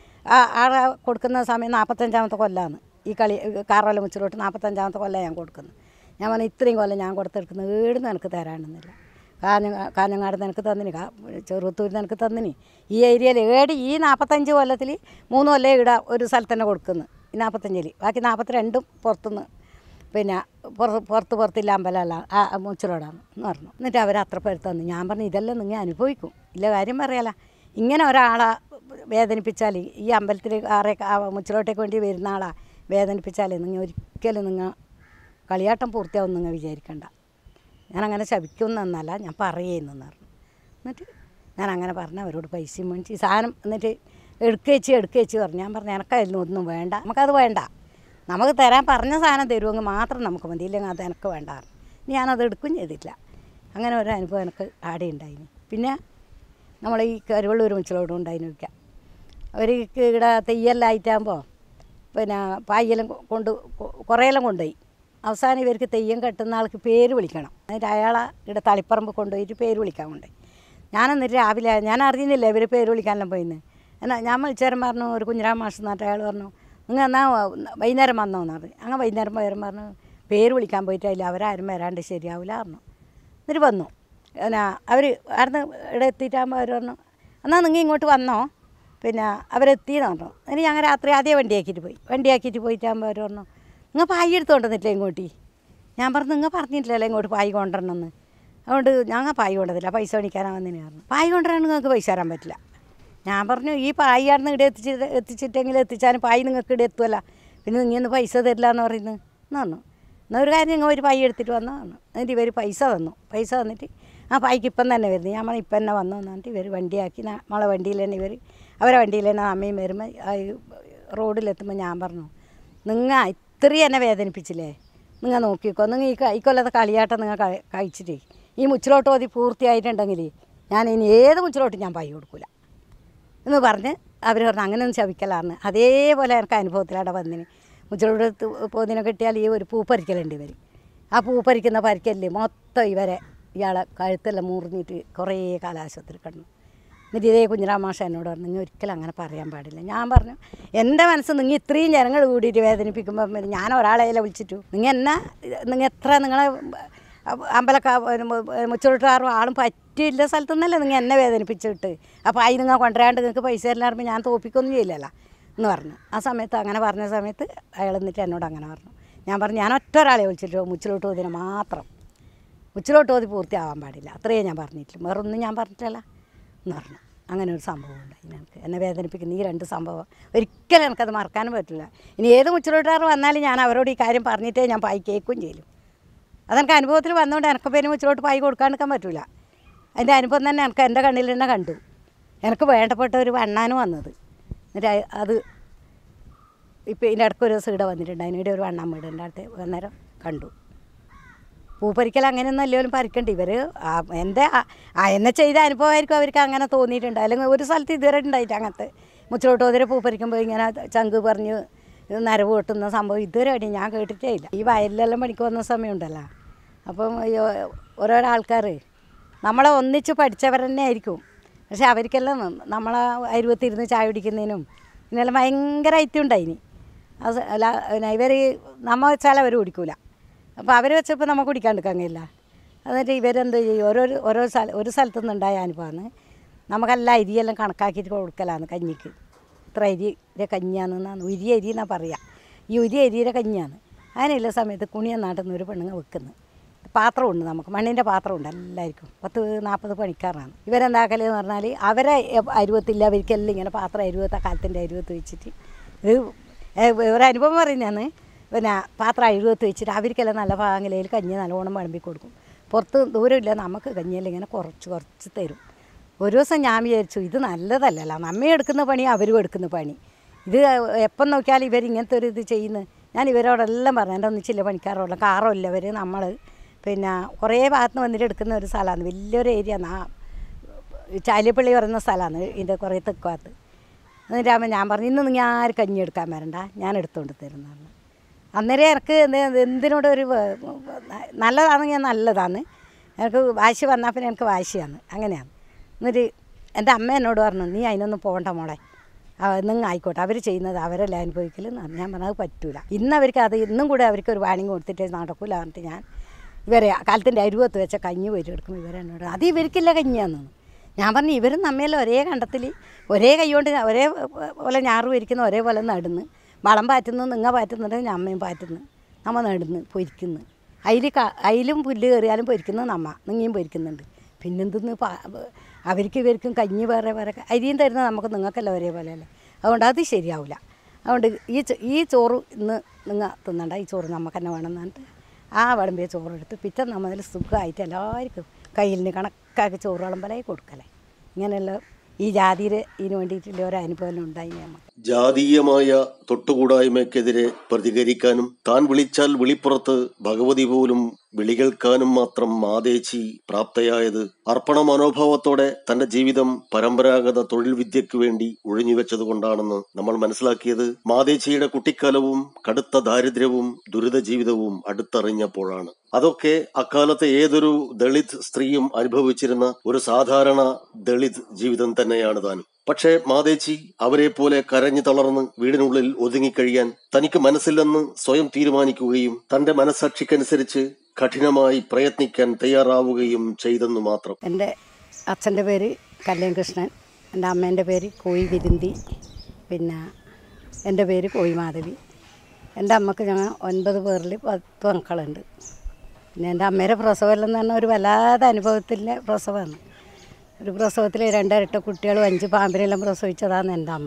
ആളെ കൊടുക്കുന്ന സമയം 45ാമത്തെ കൊല്ലമാണ് ഈ കാറോല മുച്ചിലോട്ട് 45ാമത്തെ കൊല്ലമാണ് ഞാൻ കൊടുക്കുന്നത്. ഞാൻ പറഞ്ഞു ഇത്രയും കൊല്ലം ഞാൻ കൊടുത്തെടുക്കുന്നത് ഏടുന്ന് എനിക്ക് തരാണെന്നില്ല. കാഞ്ഞങ്ങാട് നിനക്ക് തന്നിനി, ചെറുത്തൂർ നിനക്ക് തന്നിനി, ഈ ഏരിയയിൽ ഈ 45 കൊല്ലത്തിൽ 3 കൊല്ലം ഇവിടെ ഒരു സ്ഥലത്ത് തന്നെ കൊടുക്കുന്നു ഈ 45-ൽ, ബാക്കി 42 പുറത്തുനിന്ന് പിന്നെ പുറത്തില്ല അമ്പലമല്ല മുച്ചിലോടാണ് എന്ന് പറഞ്ഞു. എന്നിട്ട് അവർ അത്ര പേര് തന്നു. ഞാൻ പറഞ്ഞു ഇതെല്ലാം നിങ്ങൾ അനുഭവിക്കും, ഇല്ല കാര്യം പറയാല. ഇങ്ങനെ ഒരാളെ വേദനിപ്പിച്ചാൽ, ഈ അമ്പലത്തിൽ മുച്ചിലോട്ടേക്ക് വേണ്ടി വരുന്ന ആളെ വേദനിപ്പിച്ചാൽ നിങ്ങൾ ഒരിക്കലും നിങ്ങൾ കളിയാട്ടം പൂർത്തിയാവും നിങ്ങൾ വിചാരിക്കണ്ട. ഞാനങ്ങനെ ശപിക്കുന്നല്ല, ഞാൻ പറയുന്നതെന്ന് പറഞ്ഞു. എന്നിട്ട് ഞാൻ അങ്ങനെ പറഞ്ഞ് അവരോട് പൈസയും മേടിച്ച് സാധനം എന്നിട്ട് എടുക്കേച്ച് പറഞ്ഞു. ഞാൻ പറഞ്ഞു എനക്കതിൽ ഒന്നും വേണ്ട, നമുക്കത് വേണ്ട, നമുക്ക് തരാൻ പറഞ്ഞ സാധനം തരുമെങ്കിൽ മാത്രം നമുക്ക് മതി, ഇല്ലെങ്കിൽ അത് എനിക്ക് വേണ്ട. ഞാനത് എടുക്കുകയും ചെയ്തിട്ടില്ല. അങ്ങനെ ഒരു അനുഭവം എനിക്ക് ആടെ ഉണ്ടായിന്. പിന്നെ നമ്മൾ ഈ കരുവള്ളൂർ മുച്ചിലോട്ടും ഉണ്ടായിന് വയ്ക്കാം. അവർക്ക് ഇവിടെ തെയ്യെല്ലാം ആയിട്ടാകുമ്പോൾ പിന്നെ പായെല്ലാം കുറേയെല്ലാം കൊണ്ടുപോയി. അവസാനം ഇവർക്ക് തെയ്യം കെട്ടുന്ന ആൾക്ക് പേര് വിളിക്കണം. എന്നിട്ട് അയാളെ ഇവിടെ തളിപ്പറമ്പ് കൊണ്ടുപോയിട്ട് പേര് വിളിക്കാൻ കൊണ്ടുപോയി. ഞാനെന്നിട്ട് രാവിലെ ഞാൻ അറിയുന്നില്ല ഇവർ പേര് വിളിക്കാനെല്ലാം പോയിന്ന്. എന്നാൽ ഞാൻ വിളിച്ചേരം പറഞ്ഞു, ഒരു കുഞ്ഞിരാം മാഷ് എന്നിട്ട് അയാൾ പറഞ്ഞു നിങ്ങൾ എന്നാൽ വൈകുന്നേരം വന്നോന്ന് പറഞ്ഞു. അങ്ങനെ വൈകുന്നേരം പോയാലും പറഞ്ഞു പേര് വിളിക്കാൻ പോയിട്ട് അതിൽ അവരാരും വരാണ്ട് ശരിയാവില്ല പറഞ്ഞു. എന്നിട്ട് വന്നു. പിന്നെ അവർ അവിടുന്ന് ഇവിടെ എത്തിയിട്ടാകുമ്പോൾ അവർ പറഞ്ഞു എന്നാൽ നിങ്ങൾ ഇങ്ങോട്ട് വന്നോ, പിന്നെ അവരെത്തിയെന്ന് പറഞ്ഞു. എന്നിട്ട് ഞങ്ങൾ രാത്രി ആദ്യം വണ്ടിയാക്കിയിട്ട് പോയിട്ടാകുമ്പോൾ അവർ പറഞ്ഞു നിങ്ങൾ പായ് എടുത്തുകൊണ്ടുവന്നിട്ടില്ല ഇങ്ങോട്ട്. ഞാൻ പറഞ്ഞു നിങ്ങൾ പറഞ്ഞിട്ടില്ലല്ലോ ഇങ്ങോട്ട് പായ് കൊണ്ടുവരണമെന്ന്, അതുകൊണ്ട് ഞങ്ങൾ പായ് കൊണ്ടുവന്നില്ല, പൈസ മേടിക്കാനാണ് വന്നതിന് പറഞ്ഞു. പായ് കൊണ്ടുവരാൻ നിങ്ങൾക്ക് പൈസ തരാൻ പറ്റില്ല. ഞാൻ പറഞ്ഞു ഈ പായ് ആയിരുന്നു ഇവിടെ എത്തിച്ചിട്ടെങ്കിൽ എത്തിച്ചാലും പായ് നിങ്ങൾക്ക് ഇവിടെ എത്തുമല്ല, പിന്നെ നിങ്ങൾ ഇന്ന് പൈസ തരില്ല എന്ന് പറയുന്നത് എന്ന് പറഞ്ഞു. എന്നാൽ ഒരു കാര്യം നിങ്ങൾ ഒരു പായ് എടുത്തിട്ട് വന്നോ പറഞ്ഞു. എന്നിട്ട് ഇവർ പൈസ തന്നിട്ട് ആ പായ്ക്ക് ഇപ്പം തന്നെ വരുന്നത്. ഞാൻ പറഞ്ഞു ഇപ്പം തന്നെ വന്നു എന്നിട്ട് ഇവർ വണ്ടിയാക്കി നമ്മളെ വണ്ടിയിൽ തന്നെ അവരെ വണ്ടിയിൽ തന്നെ അമ്മയും വരുമ്പോൾ റോഡിലെത്തുമ്പോൾ ഞാൻ പറഞ്ഞു നിങ്ങൾ ഇത്രയും എന്നെ വേദനിപ്പിച്ചില്ലേ, നിങ്ങൾ നോക്കിക്കോ, നിങ്ങൾ ഈ കൊല്ലത്തെ കളിയാട്ടം നിങ്ങൾ കഴിച്ചിട്ട് ഈ മുച്ചിലോട്ട് ഓതി പൂർത്തിയായിട്ടുണ്ടെങ്കിൽ ഞാൻ ഇനി ഏത് മുച്ചിലോട്ടും ഞാൻ പായ് കൊടുക്കില്ല എന്ന് പറഞ്ഞ് അവർ പറഞ്ഞു അങ്ങനെയൊന്നും ശവിക്കലാന്ന്. അതേപോലെ എനിക്ക് അനുഭവത്തിലവിടെ വന്നിന്. മുച്ചിലോട്ട് പോതിനെ കിട്ടിയാൽ ഈ ഒരു പൂപ്പരിക്കലുണ്ട് ഇവർ. ആ പൂപ്പരിക്കുന്ന പരിക്കല് മൊത്തം ഇയാളെ കഴുത്തെല്ലാം മുറിഞ്ഞിട്ട് കുറേ കാലം ആശുപത്രി കിടന്നു. എന്നിട്ട് ഇതേ കുഞ്ഞിരാം മാഷ എന്നോട് പറഞ്ഞു നിങ്ങൾ ഒരിക്കലും അങ്ങനെ പറയാൻ പാടില്ല. ഞാൻ പറഞ്ഞു എൻ്റെ മനസ്സ് നിങ്ങൾ ഇത്രയും ജനങ്ങൾ കൂടിയിട്ട് വേദനിപ്പിക്കുമ്പോൾ ഞാൻ ഒരാളെ വിളിച്ചിട്ടു നിങ്ങൾ എത്ര നിങ്ങളെ മുച്ചിലോട്ടാറും ആളും പറ്റില്ല സ്ഥലത്തുനിന്നല്ലേ നിങ്ങൾ എന്നെ വേദനിപ്പിച്ചിട്ട്, അപ്പോൾ അതിന് നിങ്ങൾ കൊണ്ടുവരാണ്ട് നിങ്ങൾക്ക് പൈസ തരാറുമ്പോൾ ഞാൻ തോപ്പിക്കൊന്നും ചെയ്യില്ലല്ലോ എന്ന് പറഞ്ഞു. ആ സമയത്ത് അങ്ങനെ പറഞ്ഞ സമയത്ത് അയാൾ എന്നിട്ട് എന്നോട് അങ്ങനെ പറഞ്ഞു. ഞാൻ പറഞ്ഞു ഞാൻ ഒറ്റ ഒരാളെ വിളിച്ചിട്ട് മുച്ചിലോട്ട് ഓതിനെ മാത്രം, മുച്ചിലോട്ട് ഓതി പൂർത്തിയാവാൻ പാടില്ല, അത്രയേ ഞാൻ പറഞ്ഞിട്ടില്ല, വേറൊന്നും ഞാൻ പറഞ്ഞിട്ടില്ല എന്ന് പറഞ്ഞു. അങ്ങനെ ഒരു സംഭവം ഉണ്ടായി എനിക്ക്, എന്നെ വേദനിപ്പിക്കുന്ന ഈ 2 സംഭവം ഒരിക്കലും എനിക്കത് മറക്കാനും പറ്റില്ല. ഇനി ഏത് മുച്ചിലോട്ടാർ വന്നാലും ഞാൻ അവരോട് ഈ കാര്യം പറഞ്ഞിട്ടേ ഞാൻ പായ് കേൾക്കുകയും ചെയ്യും. അതെനിക്ക് അനുഭവത്തിൽ വന്നുകൊണ്ട് എനിക്ക് പേര് മുച്ചിലോട്ട് പായ് കൊടുക്കാണ്ടിരിക്കാൻ പറ്റില്ല. അതിൻ്റെ അനുഭവം തന്നെ എനിക്ക് എൻ്റെ കണ്ണിൽ തന്നെ കണ്ടു. എനിക്ക് വേണ്ടപ്പെട്ട ഒരു വണ്ണാനും വന്നത്. എന്നിട്ട് അത് ഇപ്പോൾ ഇതിൻ്റെ ഇടയ്ക്ക് ഒരു ദിവസം ഇവിടെ വന്നിട്ടുണ്ട്, അതിനിടെ ഒരു വണ്ണാൻ വീടിൻ്റെ അടുത്ത് അന്നേരം കണ്ടു. പൂപ്പരിക്കൽ അങ്ങനെയൊന്നും അല്ലെങ്കിലും പറിക്കണ്ട ഇവർ എൻ്റെ എന്നെ ചെയ്ത അനുഭവമായിരിക്കും അവർക്ക് അങ്ങനെ തോന്നിയിട്ടുണ്ട്. അല്ലെങ്കിൽ ഒരു സ്ഥലത്ത് ഇതുവരെ ഉണ്ടായിട്ട് അങ്ങനത്തെ മുച്ചിലോട്ട് ഓതിരെ പൂപ്പരിക്കുമ്പോൾ ഇങ്ങനെ ചങ്ക് പറഞ്ഞ് നരവ് പൊട്ടുന്ന സംഭവം ഇതുവരെ അടി ഞാൻ കേട്ടിട്ടേ ഇല്ല. ഈ വയലിലെല്ലാം പണിക്ക് വന്ന സമയമുണ്ടല്ലോ, അപ്പം ഓരോരോ ആൾക്കാർ നമ്മളെ ഒന്നിച്ച് പഠിച്ചവർ തന്നെ ആയിരിക്കും, പക്ഷെ അവർക്കെല്ലാം നമ്മളെ അരുവത്തിരുന്ന് ചായ കുടിക്കുന്നതിനും ഇന്നെല്ലാം ഭയങ്കര ഐത്യം ഉണ്ടായിനി. അത് ഇവർ നമ്മ വെച്ചാൽ അവർ കുടിക്കൂല, അപ്പോൾ അവർ വെച്ചപ്പോൾ നമുക്ക് കുടിക്കാണ്ടിരിക്കാൻ കഴിയില്ല. എന്നിട്ട് ഇവരെന്ത് ചെയ്യും, ഒരു സ്ഥലത്തു നിന്നുണ്ടായ അനുഭവമാണ്. നമുക്കെല്ലാം അരിയെല്ലാം കണക്കാക്കിയിട്ട് കൊടുക്കലാണ് കഞ്ഞിക്ക്. ഇത്ര അരിയുടെ കഞ്ഞിയാണെന്നാണ് ഉരി അരി എന്നാണ് പറയുക. ഈ ഉരി അരിയുടെ കഞ്ഞിയാണ്. അങ്ങനെയുള്ള സമയത്ത് കുണിയ നാട്ടിൽ നിന്ന് ഒരു പെണ്ണുങ്ങൾ വെക്കുന്നത് പാത്രമുണ്ട്, നമുക്ക് മണ്ണിൻ്റെ പാത്രമുണ്ട് എല്ലാവർക്കും. 40-40 പണിക്കാരാണ്. ഇവരെന്താക്കലെന്ന് പറഞ്ഞാൽ അവരെ അരുവത്തില്ല, അവർക്കെല്ലാം ഇങ്ങനെ പാത്രം അരുവത്ത കാലത്തിൻ്റെ അരുവത്ത് വെച്ചിട്ട് ഇത് ഒരനുഭവം പറയുന്നതാണ്. പിന്നെ പാത്രം അഴുവത്ത് വെച്ചിട്ട് അവർക്കെല്ലാം നല്ല പാങ്ങലയിൽ കഞ്ഞി നല്ലോണം വിളമ്പി കൊടുക്കും. പുറത്ത് ദൂരമില്ല, നമുക്ക് കഞ്ഞിയെല്ലാം ഇങ്ങനെ കുറച്ച് തരും. ഒരു ദിവസം ഞാൻ വിചാരിച്ചു ഇത് നല്ലതല്ലല്ലോ, നമ്മയും എടുക്കുന്ന പണി അവരും എടുക്കുന്ന പണി, ഇത് എപ്പം നോക്കിയാലും ഇവരിങ്ങനത്തെ ഒരു ഇത് ചെയ്യുന്നത്. ഞാൻ ഇവരോടെല്ലാം പറഞ്ഞു, എൻ്റെ ഒന്നിച്ചില്ല പണിക്കാരോടെല്ലാം കാറല്ല ഇവർ, നമ്മൾ പിന്നെ കുറേ ഭാഗത്ത് നിന്ന് വന്നിട്ട് എടുക്കുന്ന ഒരു സ്ഥലമാണ്, വലിയൊരു ഏരിയ ആണ്. ചാലിയപ്പള്ളി പറയുന്ന സ്ഥലമാണ് ഇതിൻ്റെ കുറേ തെക്കുഭാഗത്ത്. എന്നിട്ടാകുമ്പോൾ ഞാൻ പറഞ്ഞു ഇന്ന് നിങ്ങൾ ആരും കഞ്ഞി എടുക്കാൻ വരണ്ട, ഞാൻ എടുത്തുകൊണ്ട് തരുന്ന പറഞ്ഞു. അന്നേരം എനിക്ക് എന്തിനോടൊരു നല്ലതാണെങ്കിൽ നല്ലതാണ്, എനിക്ക് വാശി വന്നാൽ പിന്നെ എനിക്ക് വാശിയാണ്, അങ്ങനെയാണ്. എന്നിട്ട് എൻ്റെ അമ്മ എന്നോട് പറഞ്ഞു നീ അതിനൊന്നും പോകണ്ട മോളെ, നിങ്ങൾ ആയിക്കോട്ടെ, അവർ ചെയ്യുന്നത് അവരെല്ലാം അനുഭവിക്കലെന്ന് പറഞ്ഞു. ഞാൻ പറഞ്ഞത് പറ്റൂല, ഇന്ന് അവർക്ക് അത് ഇന്നും കൂടെ അവർക്ക് ഒരു വാണിംഗ് കൊടുത്തിട്ട് നടക്കില്ല പറഞ്ഞിട്ട് ഞാൻ ഇവരെ കാലത്തിൻ്റെ അരുവത്ത് വെച്ച കഞ്ഞി പോയിട്ട് എടുക്കും. ഇവരെന്നോട് അത് ഇവർക്കില്ല കഞ്ഞിയാണെന്ന്. ഞാൻ പറഞ്ഞു ഇവരും നമ്മയെല്ലാം ഒരേ കണ്ടത്തിൽ ഒരേ കൈ കൊണ്ട് ഒരേ പോലെ ഞാറ് വരിക്കുന്ന ഒരേപോലെ നടുന്ന്, വളം പാറ്റുന്നു, നിങ്ങൾ പാറ്റുന്നുണ്ടെങ്കിൽ അമ്മയും പാറ്റുന്നു, നമ്മൾ നടുന്ന് പൊരിക്കുന്നു, അതിലും പുല്ല് കയറിയാലും പൊരിക്കുന്നത് നമ്മ, നിങ്ങയും പൊരിക്കുന്നുണ്ട്. പിന്നെന്തെന്ന് അവർക്ക് ഇവർക്കും കഞ്ഞി വേറെ വേറെ അരിയും തരുന്നത് നമുക്ക് നിങ്ങൾക്കെല്ലാം ഒരേപോലെ അല്ലേ, അതുകൊണ്ട് അത് ശരിയാവില്ല. അതുകൊണ്ട് ഈ ചോറ് ഇന്ന് നിങ്ങൾ തിന്നണ്ട, ഈ ചോറ് നമുക്ക് തന്നെ വേണം എന്നിട്ട് ആ വിളമ്പിയ ചോറെടുത്ത് പിറ്റേ നമ്മൾ സുഖമായിട്ട് എല്ലാവർക്കും കയ്യിലിന് കണക്കാക്കി ചോറ് വിളമ്പലായി കൊടുക്കലേ. ഇങ്ങനെയുള്ള ഈ ജാതിയിൽ ഇതിന് വേണ്ടിയിട്ടുള്ള ഒരു അനുഭവം ഉണ്ടായി. നമ്മൾ ജാതീയമായ തൊട്ടുകൂടായ്മയ്ക്കെതിരെ പ്രതികരിക്കാനും താൻ വിളിച്ചാൽ വിളിപ്പുറത്ത് ഭഗവതി പോലും വിളികേൾക്കാനും മാത്രം മാതേച്ചി പ്രാപ്തയായത് അർപ്പണ മനോഭാവത്തോടെ തന്റെ ജീവിതം പരമ്പരാഗത തൊഴിൽ വിദ്യയ്ക്ക് വേണ്ടി ഒഴിഞ്ഞുവെച്ചതുകൊണ്ടാണെന്ന് നമ്മൾ മനസ്സിലാക്കിയത് മാതേച്ചിയുടെ കുട്ടിക്കാലവും കടുത്ത ദാരിദ്ര്യവും ദുരിത ജീവിതവും അടുത്തറിഞ്ഞപ്പോഴാണ്. അതൊക്കെ അക്കാലത്തെ ഏതൊരു ദളിത് സ്ത്രീയും അനുഭവിച്ചിരുന്ന ഒരു സാധാരണ ദളിത് ജീവിതം തന്നെയാണ് താനും. പക്ഷേ മാതേച്ചി അവരെ പോലെ കരഞ്ഞു തളർന്ന് വീടിനുള്ളിൽ ഒതുങ്ങിക്കഴിയാൻ തനിക്ക് മനസ്സില്ലെന്ന് സ്വയം തീരുമാനിക്കുകയും തന്റെ മനസ്സാക്ഷിക്കനുസരിച്ച് കഠിനമായി പ്രയത്നിക്കാൻ തയ്യാറാവുകയും ചെയ്തെന്നു മാത്രം. എൻ്റെ അച്ഛൻ്റെ പേര് കല്യാൺ കൃഷ്ണൻ, എൻ്റെ അമ്മേൻ്റെ പേര് കോയി വിരുന്തി, പിന്നെ എൻ്റെ പേര് കോയി മാധവി. എൻ്റെ അമ്മക്ക് ഞങ്ങൾ 9 പേരിൽ 10 മക്കളുണ്ട്. പിന്നെ എൻ്റെ അമ്മയുടെ പ്രസവമെല്ലാം എന്ന് പറഞ്ഞാൽ ഒരു വല്ലാതെ അനുഭവത്തിൻ്റെ പ്രസവമാണ്. ഒരു പ്രസവത്തിൽ 2 ഇരട്ട കുട്ടികളും 5 പാമ്പിനെല്ലാം പ്രസവിച്ചതാണ് എൻ്റെ അമ്മ.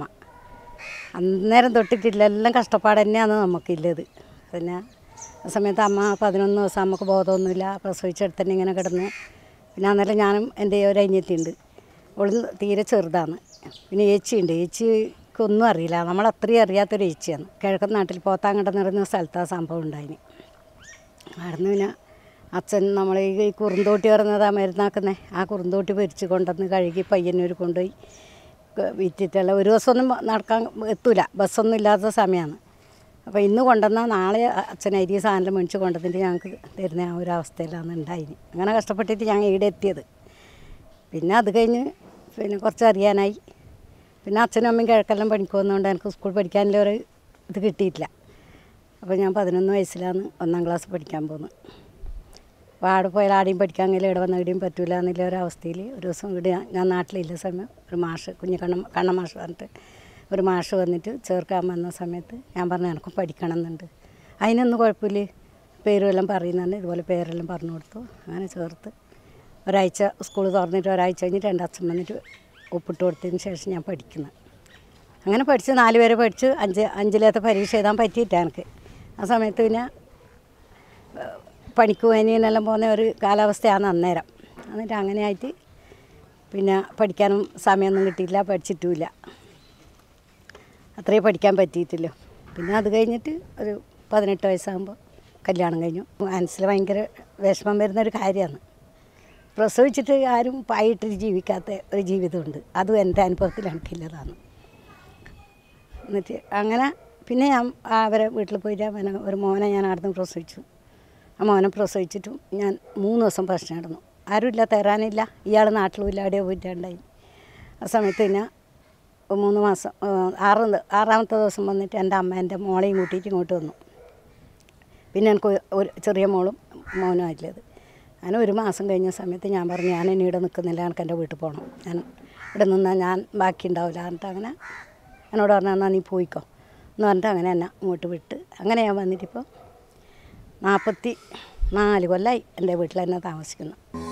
അന്നേരം തൊട്ടിട്ടില്ല, എല്ലാം കഷ്ടപ്പാട് തന്നെയാണ് നമുക്കില്ലത്. പിന്നെ ആ സമയത്ത് അമ്മ 11 ദിവസം നമുക്ക് ബോധമൊന്നുമില്ല, പ്രസവിച്ചെടുത്ത് തന്നെ ഇങ്ങനെ കിടന്ന്. പിന്നെ അന്നേരം ഞാനും എൻ്റെ ഒരു അനിയത്തിയുണ്ട്, അവൾ തീരെ ചെറുതാണ്. പിന്നെ ഏച്ചിയുണ്ട്, ഏച്ചിക്കൊന്നും അറിയില്ല, നമ്മളത്രയും അറിയാത്തൊരു ഏച്ചിയാണ്. കിഴക്കൻ നാട്ടിൽ പോത്താങ്കണ്ടം എന്ന് പറയുന്ന സ്ഥലത്താണ് സംഭവം ഉണ്ടായിന്. അവിടുന്ന് പിന്നെ അച്ഛൻ നമ്മൾ ഈ കുറുന്തോട്ടി പറയുന്നതാണ് മരുന്നാക്കുന്നത്, ആ കുറുന്തോട്ടി പൊരിച്ച് കൊണ്ടുവന്ന് കഴുകി പയ്യന്നൂർ കൊണ്ടുപോയി വിറ്റിട്ടുള്ള ഒരു ദിവസമൊന്നും നടക്കാൻ എത്തൂല, ബസ്സൊന്നും ഇല്ലാത്ത സമയമാണ്. അപ്പോൾ ഇന്ന് കൊണ്ടുവന്നാൽ നാളെ അച്ഛൻ അരി സാധനം മേടിച്ച് കൊണ്ടുവന്നിട്ട് ഞങ്ങൾക്ക് തരുന്ന ആ ഒരു അവസ്ഥയിലാണ് ഉണ്ടായിന്. അങ്ങനെ കഷ്ടപ്പെട്ടിട്ട് ഞങ്ങൾ ഇവിടെ എത്തിയത്. പിന്നെ അത് കഴിഞ്ഞ് പിന്നെ കുറച്ച് അറിയാനായി. പിന്നെ അച്ഛനും അമ്മയും കിഴക്കെല്ലാം പണിക്ക് പോകുന്നതുകൊണ്ട് എനിക്ക് സ്കൂൾ പഠിക്കാനുള്ള ഒരു ഇത് കിട്ടിയിട്ടില്ല. അപ്പോൾ ഞാൻ 11 വയസ്സിലാണ് 1-ാം ക്ലാസ് പഠിക്കാൻ പോകുന്നത്. അപ്പോൾ അവിടെ പോയാൽ ആടെയും പഠിക്കാൻ കഴിയില്ല, ഇവിടെ വന്ന് ഇവിടെയും പറ്റൂല എന്നുള്ള ഒരവസ്ഥയിൽ ഒരു ദിവസം ഇവിടെ ഞാൻ നാട്ടിലില്ല സമയം ഒരു മാഷ് കണ്ണ മാഷ് പറഞ്ഞിട്ട് ഒരു മാഷ് വന്നിട്ട് ചേർക്കാൻ വന്ന സമയത്ത് ഞാൻ പറഞ്ഞു എനിക്കും പഠിക്കണം എന്നുണ്ട്. അതിനൊന്നും കുഴപ്പമില്ല, പേരുമെല്ലാം പറയുന്നുണ്ട്, ഇതുപോലെ പേരെല്ലാം പറഞ്ഞു കൊടുത്തു. അങ്ങനെ ചേർത്ത് ഒരാഴ്ച സ്കൂൾ തുറന്നിട്ട് ഒരാഴ്ച കഴിഞ്ഞിട്ട് എൻ്റെ അച്ഛൻ വന്നിട്ട് ഒപ്പിട്ട് കൊടുത്തതിന് ശേഷം ഞാൻ പഠിക്കുന്നത്. അങ്ങനെ പഠിച്ച് 4 വരെ പഠിച്ച് 5ലേത്തെ പരീക്ഷ എഴുതാൻ പറ്റിയിട്ടാണ് എനിക്ക്. ആ സമയത്ത് പിന്നെ പണിക്ക് പോയതിനെല്ലാം പോകുന്ന ഒരു കാലാവസ്ഥയാണ് അന്നേരം. എന്നിട്ട് അങ്ങനെ ആയിട്ട് പിന്നെ പഠിക്കാനും സമയമൊന്നും കിട്ടിയില്ല, പഠിച്ചിട്ടുമില്ല, അത്രയും പഠിക്കാൻ പറ്റിയിട്ടില്ല. പിന്നെ അത് കഴിഞ്ഞിട്ട് ഒരു 18 വയസ്സാകുമ്പോൾ കല്യാണം കഴിഞ്ഞു. മനസ്സിൽ ഭയങ്കര വിഷമം വരുന്നൊരു കാര്യമാണ്. പ്രസവിച്ചിട്ട് ആരും പായിട്ട് ജീവിക്കാത്ത ഒരു ജീവിതമുണ്ട്, അതും എൻ്റെ അനുഭവത്തിൽ എനിക്കില്ലതാണ്. എന്നിട്ട് അങ്ങനെ പിന്നെ ഞാൻ അവരെ വീട്ടിൽ പോയിട്ട് ഒരു മോനെ ഞാൻ അവിടുന്ന് പ്രസവിച്ചു. ആ മോനെ പ്രസവിച്ചിട്ടും ഞാൻ 3 ദിവസം പ്രശ്നം നടന്നു, ആരുമില്ല, തരാനില്ല, ഇയാൾ നാട്ടിലുമില്ല, എവിടെയോ പോയിട്ടുണ്ടായി. ആ സമയത്ത് പിന്നെ 3 മാസം 6ാമത്തെ ദിവസം വന്നിട്ട് എൻ്റെ അമ്മ എൻ്റെ മോളെയും കൂട്ടിയിട്ട് ഇങ്ങോട്ട് വന്നു. പിന്നെ എനിക്ക് ഒരു ചെറിയ മോളും മോനും ആയിട്ടുള്ളത്. അങ്ങനെ 1 മാസം കഴിഞ്ഞ സമയത്ത് ഞാൻ പറഞ്ഞു ഞാൻ ഇനി ഇവിടെ നിൽക്കുന്നില്ല, എനിക്ക് എൻ്റെ വീട്ടിൽ പോകണം, ഞാൻ ഇവിടെ നിന്നാൽ ഞാൻ ബാക്കി ഉണ്ടാവില്ല എന്നിട്ട് അങ്ങനെ എന്നോട് പറഞ്ഞാൽ എന്നാൽ നീ പോയിക്കോ എന്ന് പറഞ്ഞിട്ട് അങ്ങനെ എന്നെ ഇങ്ങോട്ട് വിട്ട് അങ്ങനെ ഞാൻ വന്നിട്ടിപ്പോൾ 44 കൊല്ലമായി എൻ്റെ വീട്ടിൽ തന്നെ താമസിക്കുന്നു.